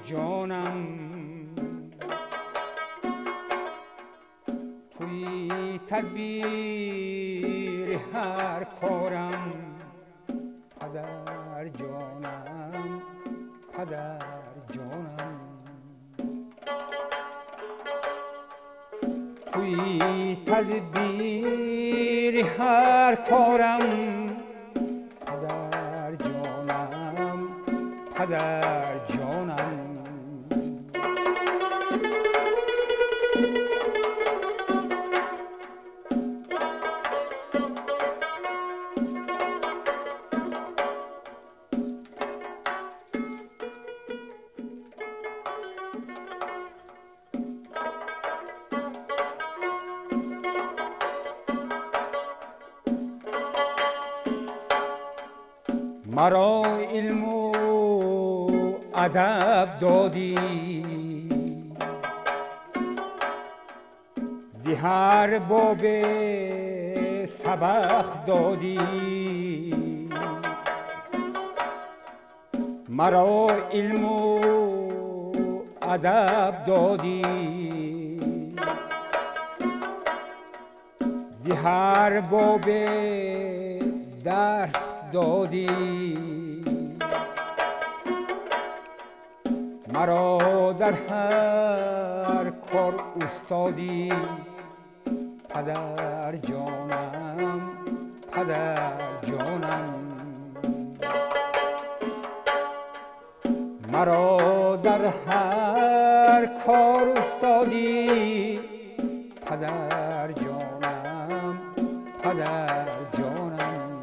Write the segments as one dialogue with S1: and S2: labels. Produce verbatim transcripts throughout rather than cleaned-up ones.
S1: جانم توی تدبیر هر کارم پدر جانم پدر جانم توی تدبیر هر کارم پدر جانم پدر جانم مرا علم و ادب دادی زی هر باب سبق دادی مرا علم و ادب دادی زی هر باب درس دادی مرا در هر کار استادی پدر جانم پدر جانم مرا در هر کار استادی پدر جانم پدر جانم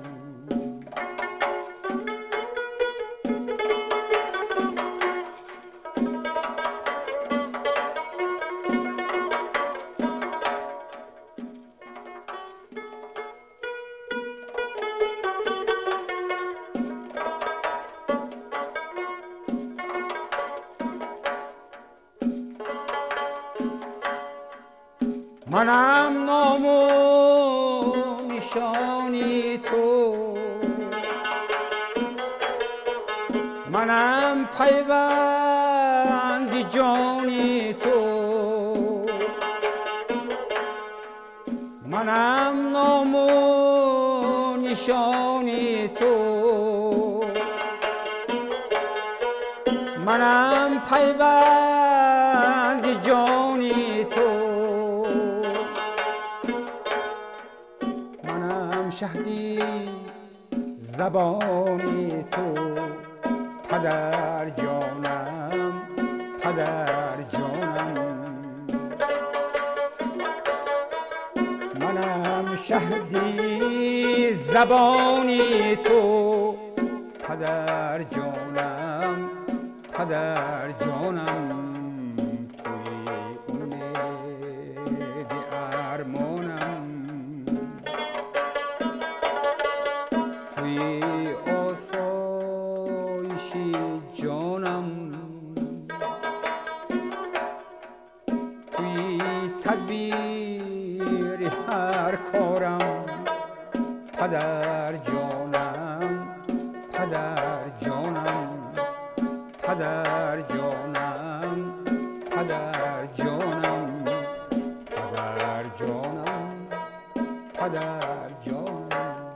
S1: منم نام و نشانی تو منم پیوند جانی تو منم نام و نشانی تو منم پیوند جانی تو شهدی زبانی تو پدر جانم پدر جانم منم شهدی زبانی تو پدر جانم پدر جانم توی امید ارمانم توی آسایش جانم توی تدبیر هر کارم پدر جانم پدر جانم پدر جانم پدر جانم پدر جانم پدر جانم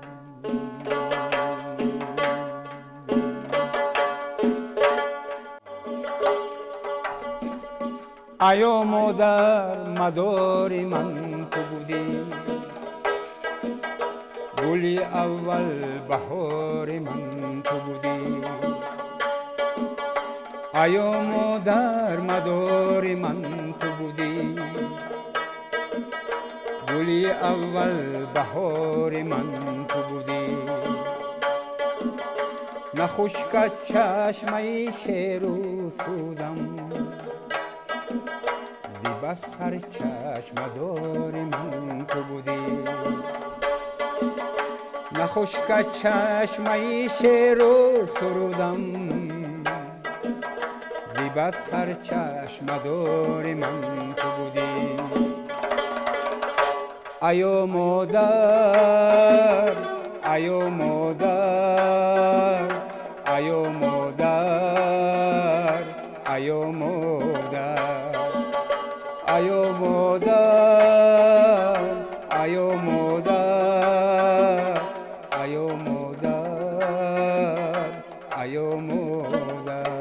S1: ایا مادر مدار من تو بودی گلی اول بهار من تو بودی ایا مادر مدار من تو بودی گلی اول بهار من تو بودی نخشک چشمه شیر و سودم بسر چشم دار من تو بودی نخشک چشمه شیر و سرودم زی بسر چشم دار من تو بودی ایا مادر ایا مادر ایا مادر ایو مادر ایو مادر ایو مادر ایو مادر ایو مادر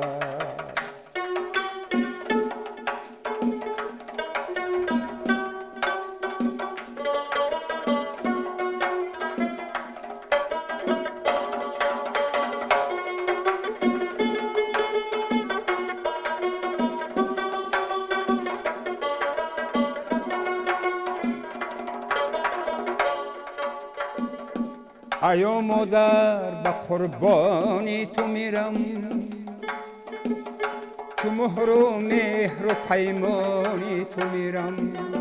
S1: ایو مادر به قربانی تو میرم چو مهر و مهر و پیمانی تو میرم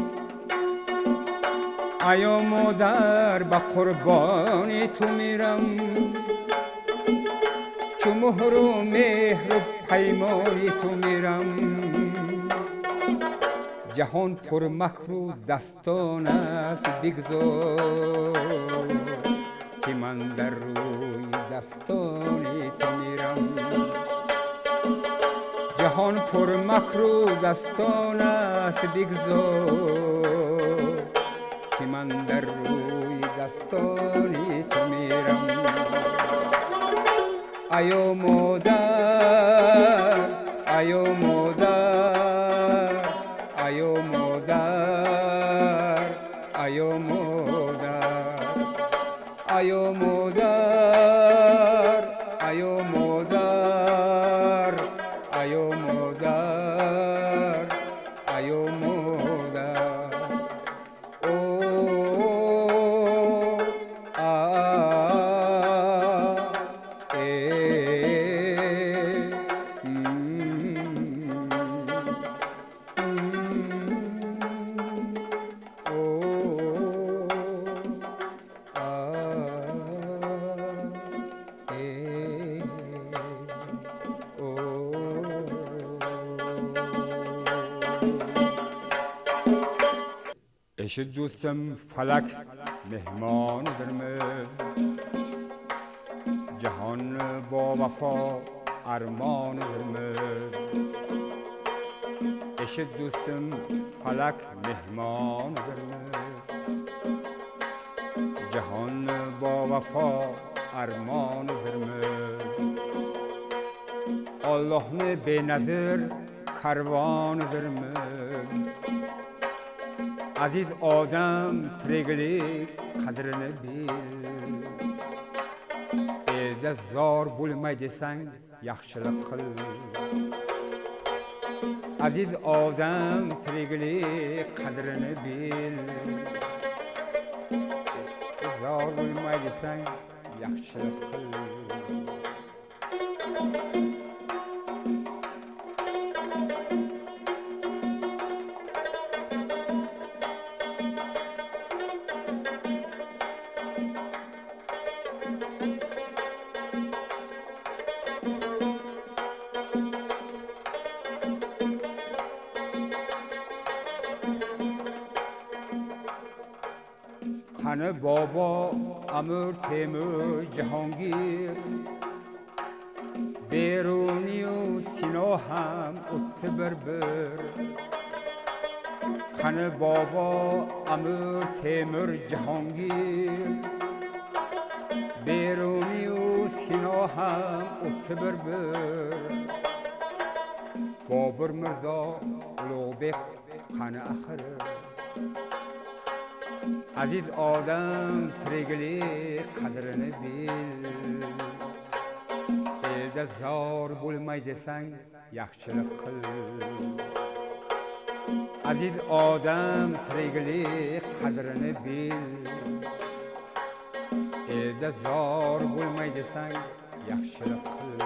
S1: ایو مادر به قربانی تو میرم چو مهر و مهر و پیمانی تو میرم جهان پر مکر و دستان است بگذار که من در روی دستانی تو میرم جهان پر مکر و دستان است بگذار که من در روی دستانی تو میرم ایو مادر ایو مادر ایو مادر ایو مادر ایو مادر ایو مادر ایو مادر ایو مادر او آ ای عشق دوستم فلک مهمان درمز جهان با وفا ارمان درمز عشق دوستم فلک مهمان درمز جهان با وفا ارمان درمز الله نه به نظر کاروان درمز aziz odam tiriklik qadrini bil elda zor bo'lmay desang yaxshilik qil aziz odam tiriklik qadrini bil zor bo'lmay desang yaxshilik qil خانه بابا امیر تیمور جهانگیر بیرونی و سینا هم ات بربر خانه بابا امیر تیمور جهانگیر بیرونی و سینا هم ات بربر بابر مرزا لوبک خانه اخر aziz odam tiriklik qadrini bil elda zor bo'lmay desang yaxshilik qil aziz odam tiriklik qadrini bil elda zor bo'lmay desang yaxshilik qil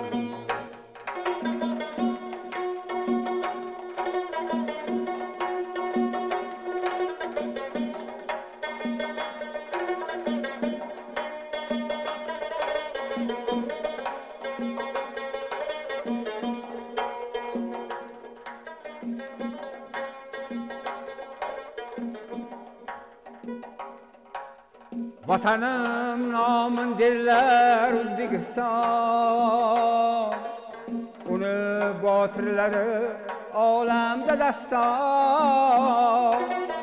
S1: Vatanım namın derler Özbekistan Onu خاطرları alemde destan.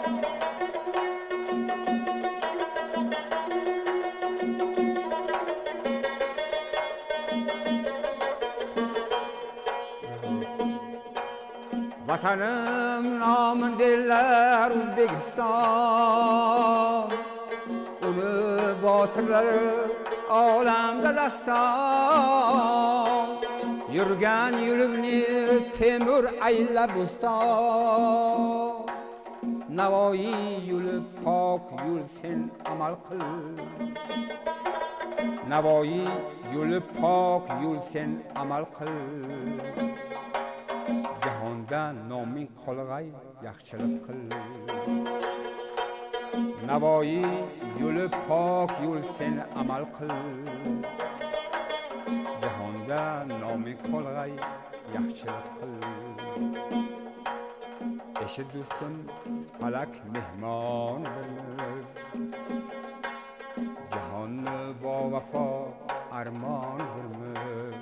S1: Vatanım namın diller Uzbekistan. Ulu batırları alemde destan. Yürgen yülümni temur ayla bustan. Navoiy yuli pok yul sen amal qil. Navoiy yuli pok yul sen amal qil. Jahonda noming qolg'ay yaxshilik qil. Navoiy yuli pok yul sen amal qil. Jahonda noming qolg'ay yaxshilik qil. Eşi do'stim falak mehmonimiz. Jahonni bavafo armonimiz.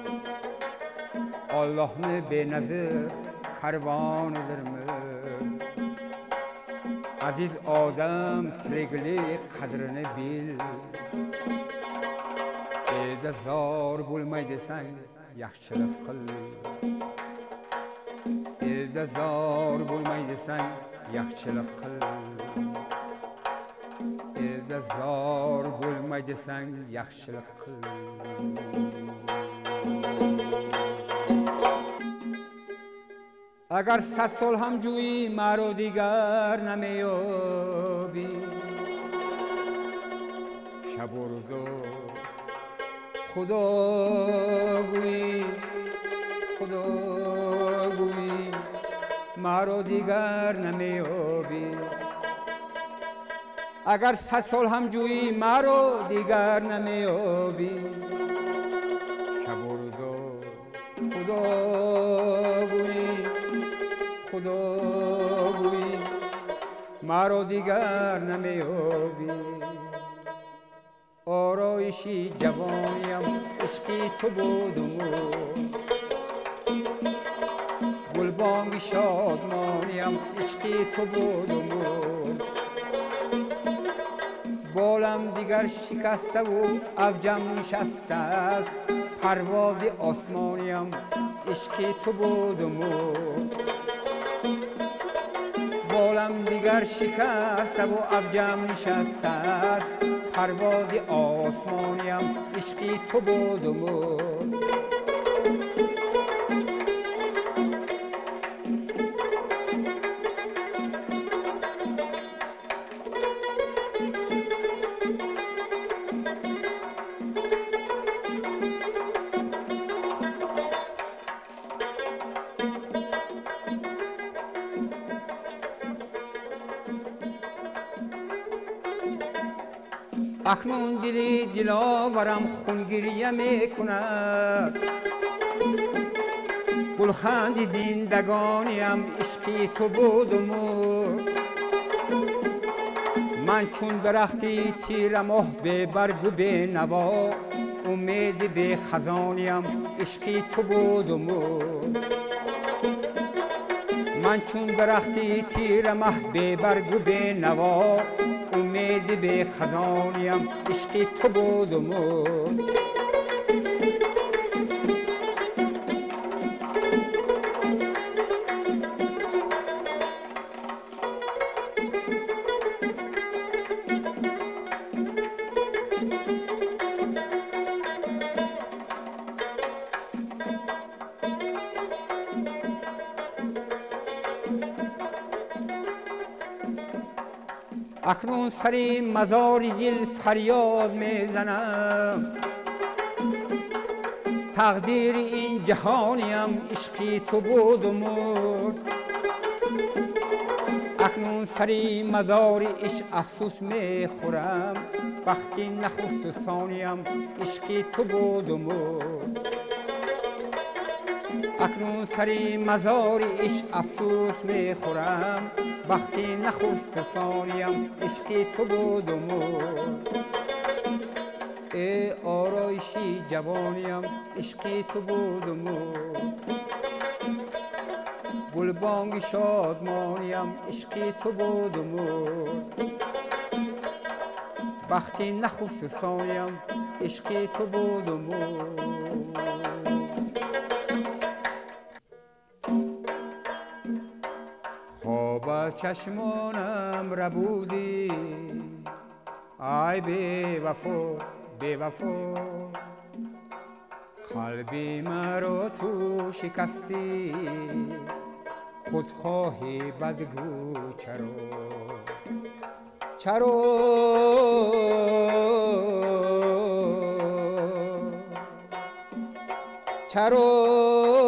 S1: Allohni benazir karvonidirmiz. Aziz odam tiriklik qadrini bil. Elda zor bo'lmay desang yaxshilik qil. Elda zor bo'lmay desang yaxshilik qil. Elda zor bo'lmay desang yaxshilik qil. Agar sad sol ham juyi maro digar nameyobi. Shab و روزو خدا گویی خدا گویی مرا دیگر نمیابی. اگر صد سال هم جویی مرا دیگر نمیابی. شب و روزا خدا گویی خدا گویی مرا دیگر نمیابی. آرایشی جوانیم عشقی تو بودم، گلبانگی شادمانیم عشقی تو بودم. بالم دیگر شکسته و افجم نشسته است، پرواز آسمانیم عشقی تو بودم. بالم دیگر شکسته و افجم نشسته است، پرواز آسمانیم عشقی تو بودم. اکنون دلی دلاورم خونگریه میکند، گلخند زندگانیم عشقی تو بودم. من چون درختی تیر ماه به برگ و به نوا، امید به خزانیم عشقی تو بودم. من چون درختی تیر ماه به برگ و به نوا، امید به خزانیم عشقی تو بودم. اکنون سری مزار دل فریاد میزنم، تقدیر این جهانیم عشقی تو بودم. اکنون سری مزار عشق افسوس میخورم، وقتی نخست ثانیم عشقی تو بودم. اکنون سری مزار عشق افسوس میخورم، وقتی نخست ثانیم عشقی تو بودم. ای آرایشی جوانیم عشقی تو بودم. گلبانگ شادمانیم عشقی تو بود و مرد وقتی نخست ثانیم عشقی تو بود و مرد خواب از چشمانم ربودی ای بی وفا بی وفا قلبی مرا تو شکستی خودخواهی بدگو چرا چرا چرا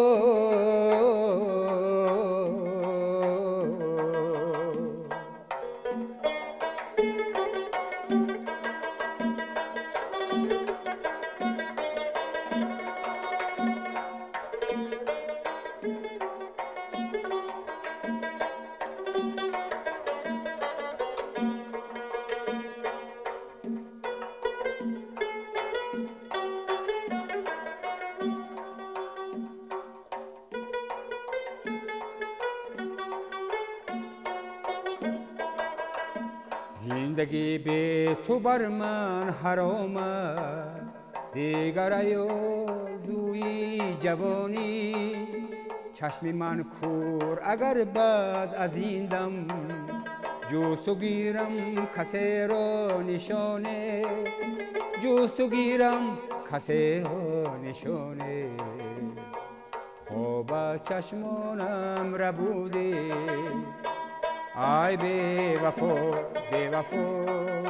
S1: زندگی به تو بر من حرام است دیگر آرزوی جوانی چشم من کور اگر بعد از این دم جست و گیرم کسی را نشانه جست و گیرم کسی را نشانه خواب از چشمانم ربوده ای بی وفا بی وفا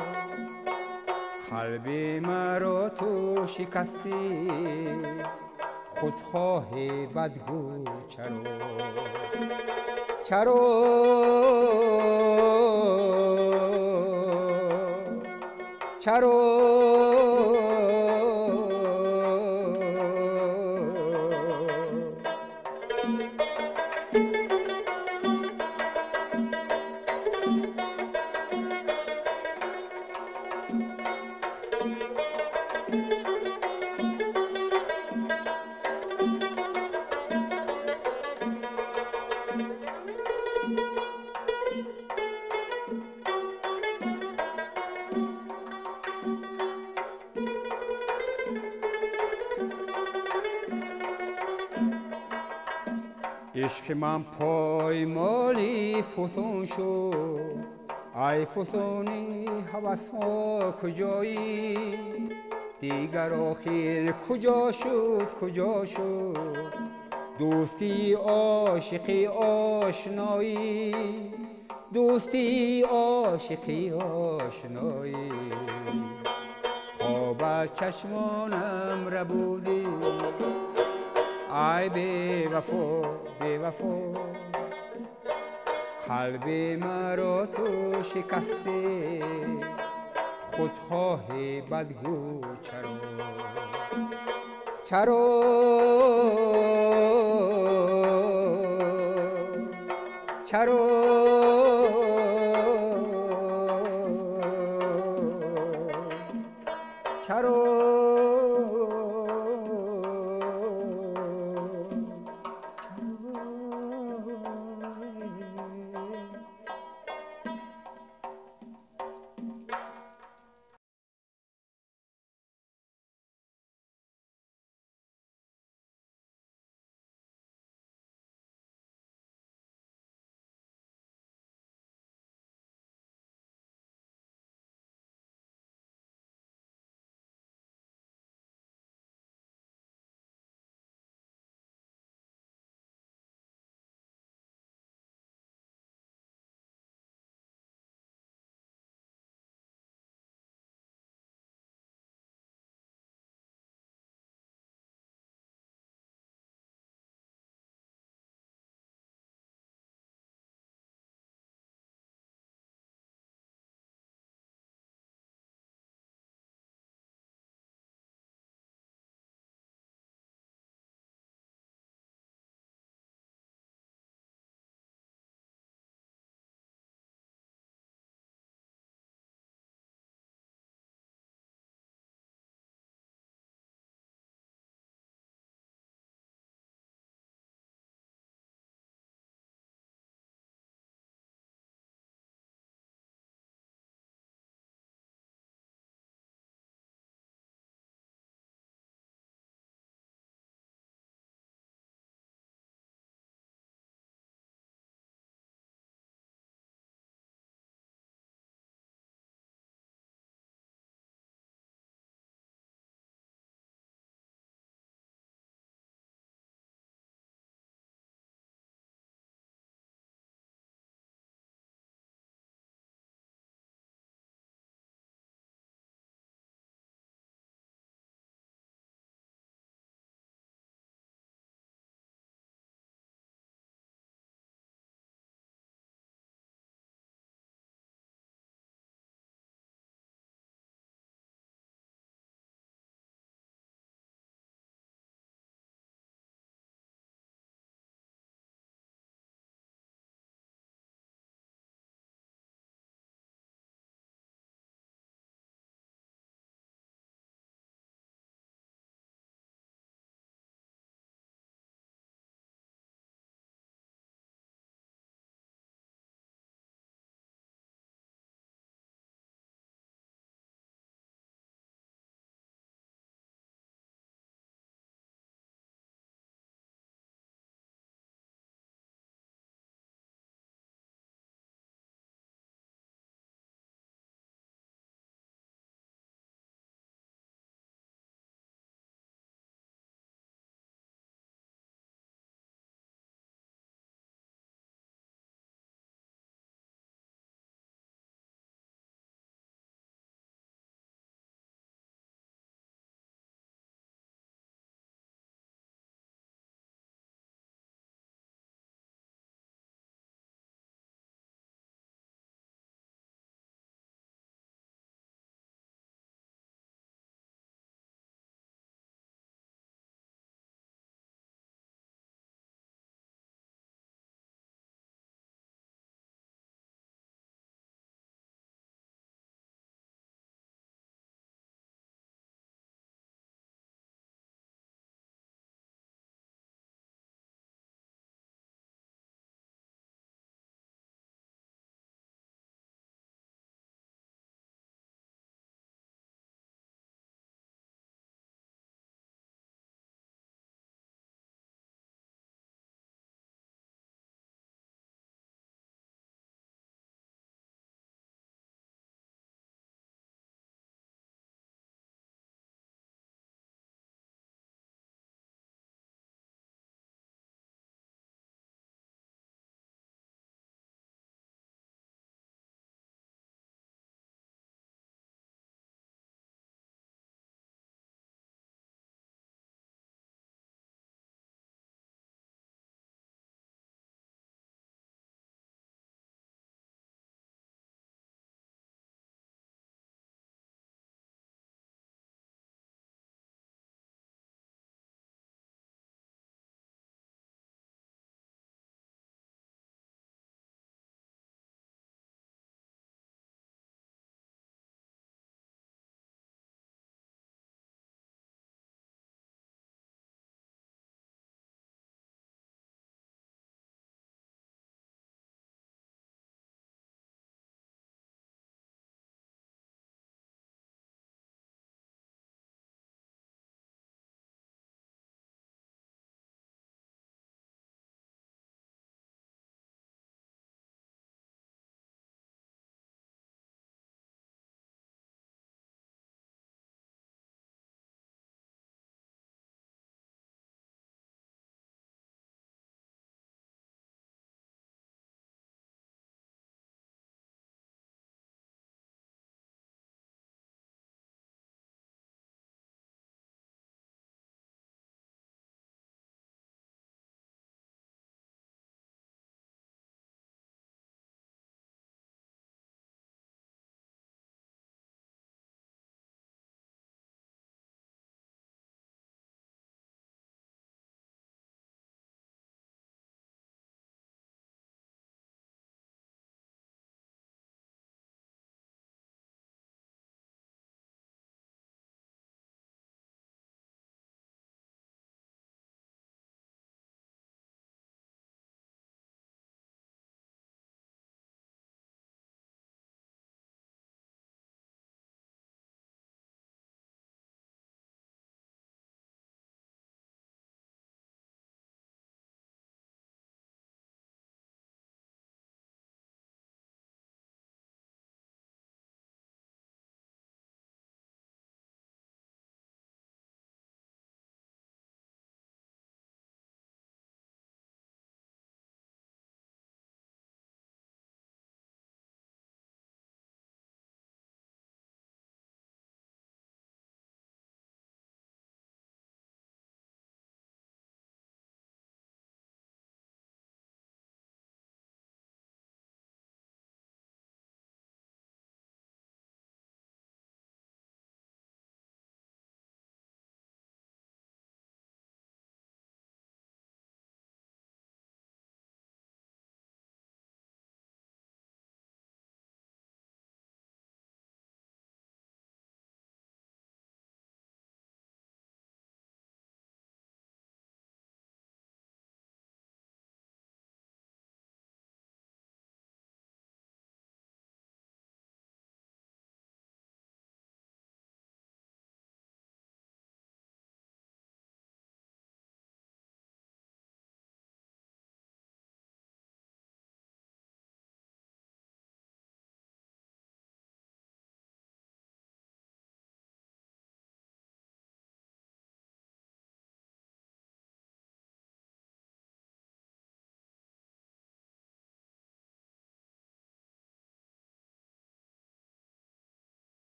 S1: قلبی مرا تو شکستی خودخواهی بدگو چرا چرا چرا عشق من پایمالی فسون شد ای فسونی هوس ها کجایی دیگر آخر کجا شد کجا شد دوستی عاشقی آشنایی دوستی عاشقی آشنایی خواب از چشمانم ربودی ای بی وفا بی وفا قلبی مرا تو شکستی خودخواهی بدگو چرا چرا چرا